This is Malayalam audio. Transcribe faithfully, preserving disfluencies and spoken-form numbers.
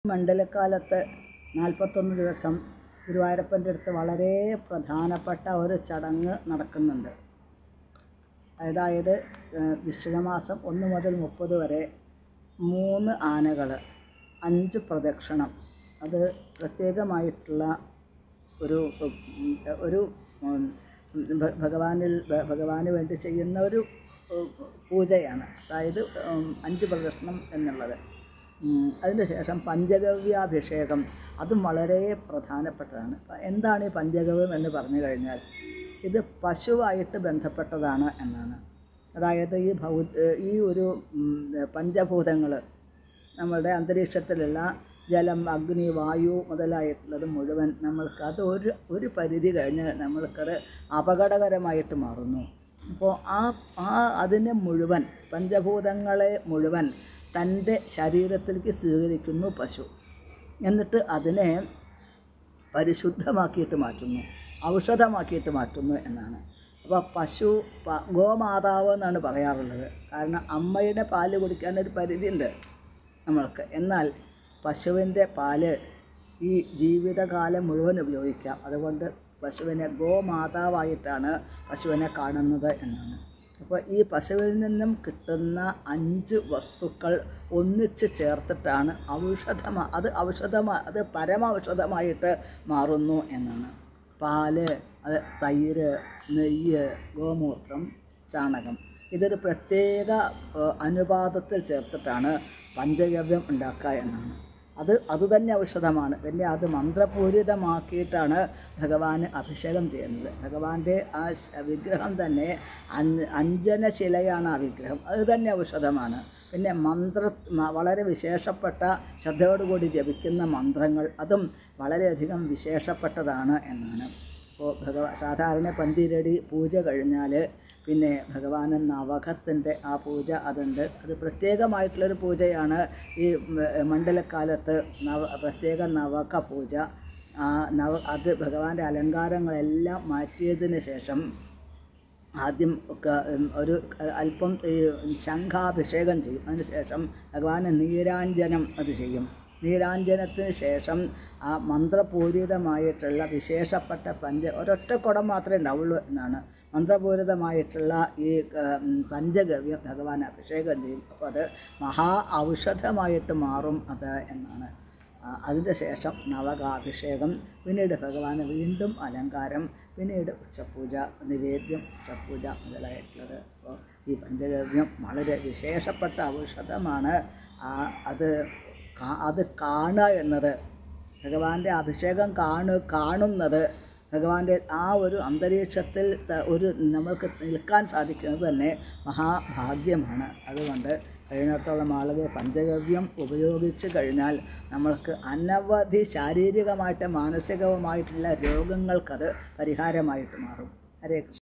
മണ്ഡലക്കാലത്ത് നാൽപ്പത്തൊന്ന് ദിവസം ഗുരുവായൂരപ്പൻ്റെ അടുത്ത് വളരെ പ്രധാനപ്പെട്ട ഒരു ചടങ്ങ് നടക്കുന്നുണ്ട്. അതായത് വൃശ്ചികമാസം ഒന്ന് മുതൽ മുപ്പത് വരെ മൂന്ന് ആനകൾ, അഞ്ച് പ്രദക്ഷിണം. അത് പ്രത്യേകമായിട്ടുള്ള ഒരു ഒരു ഭഗവാനിൽ ഭഗവാന് വേണ്ടി ചെയ്യുന്ന ഒരു പൂജയാണ്. അതായത് അഞ്ച് പ്രദക്ഷിണം എന്നുള്ളത്. അതിന് ശേഷം പഞ്ചഗവ്യാഭിഷേകം, അതും വളരെ പ്രധാനപ്പെട്ടതാണ്. എന്താണ് ഈ പഞ്ചഗവ്യം എന്ന് പറഞ്ഞു കഴിഞ്ഞാൽ, ഇത് പശുവായിട്ട് ബന്ധപ്പെട്ടതാണ് എന്നാണ്. അതായത് ഈ ഭൗ ഈ ഒരു പഞ്ചഭൂതങ്ങൾ, നമ്മളുടെ അന്തരീക്ഷത്തിലുള്ള ജലം, അഗ്നി, വായു മുതലായിട്ടുള്ളത് മുഴുവൻ നമ്മൾക്ക് അത് ഒരു ഒരു പരിധി കഴിഞ്ഞ് നമ്മൾക്കത് അപകടകരമായിട്ട് മാറുന്നു. അപ്പോൾ ആ ആ അതിനെ മുഴുവൻ, പഞ്ചഭൂതങ്ങളെ മുഴുവൻ തൻ്റെ ശരീരത്തിലേക്ക് സ്വീകരിക്കുന്നു പശു. എന്നിട്ട് അതിനെ പരിശുദ്ധമാക്കിയിട്ട് മാറ്റുന്നു, ഔഷധമാക്കിയിട്ട് മാറ്റുന്നു എന്നാണ്. അപ്പോൾ പശു ഗോമാതാവ് എന്നാണ് പറയാറുള്ളത്. കാരണം അമ്മയുടെ പാല് കുടിക്കാനൊരു പരിധിയുണ്ട് നമ്മൾക്ക്. എന്നാൽ പശുവിൻ്റെ പാല് ഈ ജീവിതകാലം മുഴുവൻ ഉപയോഗിക്കാം. അതുകൊണ്ട് പശുവിനെ ഗോമാതാവായിട്ടാണ് പശുവിനെ കാണുന്നത് എന്നാണ്. അപ്പോൾ ഈ പശുവിൽ നിന്നും കിട്ടുന്ന അഞ്ച് വസ്തുക്കൾ ഒന്നിച്ച് ചേർത്തിട്ടാണ് ഔഷധമാ അത് ഔഷധമാ അത് പരമൌഷധമായിട്ട് മാറുന്നു എന്നാണ്. പാല്, അത് തൈര്, നെയ്യ്, ഗോമൂത്രം, ചാണകം, ഇതൊരു പ്രത്യേക അനുപാതത്തിൽ ചേർത്തിട്ടാണ് പഞ്ചഗവ്യം ഉണ്ടാക്കുക എന്നാണ്. അത് അതുതന്നെ ഔഷധമാണ്. പിന്നെ അത് മന്ത്രപൂരിതമാക്കിയിട്ടാണ് ഭഗവാന് അഭിഷേകം ചെയ്യുന്നത്. ഭഗവാന്റെ ആ വിഗ്രഹം തന്നെ അഞ്ജനശിലയാണ്. ആ വിഗ്രഹം അത് തന്നെ ഔഷധമാണ്. പിന്നെ മന്ത്ര വളരെ വിശേഷപ്പെട്ട ശ്രദ്ധയോടുകൂടി ജപിക്കുന്ന മന്ത്രങ്ങൾ, അതും വളരെയധികം വിശേഷപ്പെട്ടതാണ് എന്നാണ്. അപ്പോൾ ഭഗവാൻ സാധാരണ പന്തിരടി പൂജ കഴിഞ്ഞാൽ പിന്നെ ഭഗവാന് നവകത്തിൻ്റെ ആ പൂജ അതുണ്ട്. അത് പ്രത്യേകമായിട്ടുള്ളൊരു പൂജയാണ് ഈ മണ്ഡലക്കാലത്ത്. നവ പ്രത്യേക നവക പൂജ. ആ നവ അത് ഭഗവാന്റെ അലങ്കാരങ്ങളെല്ലാം മാറ്റിയതിന് ശേഷം ആദ്യം ഒക്കെ ഒരു അല്പം ഈ ശംഖാഭിഷേകം ചെയ്യും. അതിന് ശേഷം ഭഗവാന് നീരാഞ്ജനം അത് ചെയ്യും. നീരാഞ്ജനത്തിന് ശേഷം ആ മന്ത്രപൂരിതമായിട്ടുള്ള വിശേഷപ്പെട്ട പഞ്ച ഒരൊറ്റ കുടം മാത്രമേ ഉണ്ടാവുള്ളൂ എന്നാണ്. മന്ത്രപൂരിതമായിട്ടുള്ള ഈ പഞ്ചഗവ്യം ഭഗവാൻ അഭിഷേകം ചെയ്യും. അപ്പോൾ അത് മഹാ ഔഷധമായിട്ട് മാറും അത് എന്നാണ്. അതിൻ്റെ ശേഷം നവകാഭിഷേകം, പിന്നീട് ഭഗവാന് വീണ്ടും അലങ്കാരം, പിന്നീട് ഉച്ചപൂജ, നിവേദ്യം, ഉച്ചപൂജ മുതലായിട്ടുള്ളത്. അപ്പോൾ ഈ പഞ്ചഗവ്യം വളരെ വിശേഷപ്പെട്ട ഔഷധമാണ്. അത് അത് കാണുക എന്നത്, ഭഗവാന്റെ അഭിഷേകം കാണു കാണുന്നത് ഭഗവാന്റെ ആ ഒരു അന്തരീക്ഷത്തിൽ ഒരു നമ്മൾക്ക് നിൽക്കാൻ സാധിക്കുന്നത് തന്നെ മഹാഭാഗ്യമാണ്. അതുകൊണ്ട് കഴിയുന്നിടത്തോളം ആളുകൾ പഞ്ചഗവ്യം ഉപയോഗിച്ച് കഴിഞ്ഞാൽ നമ്മൾക്ക് അനവധി ശാരീരികമായിട്ട് മാനസികവുമായിട്ടുള്ള രോഗങ്ങൾക്കത് പരിഹാരമായിട്ട് മാറും. ഹരേ കൃഷ്ണ.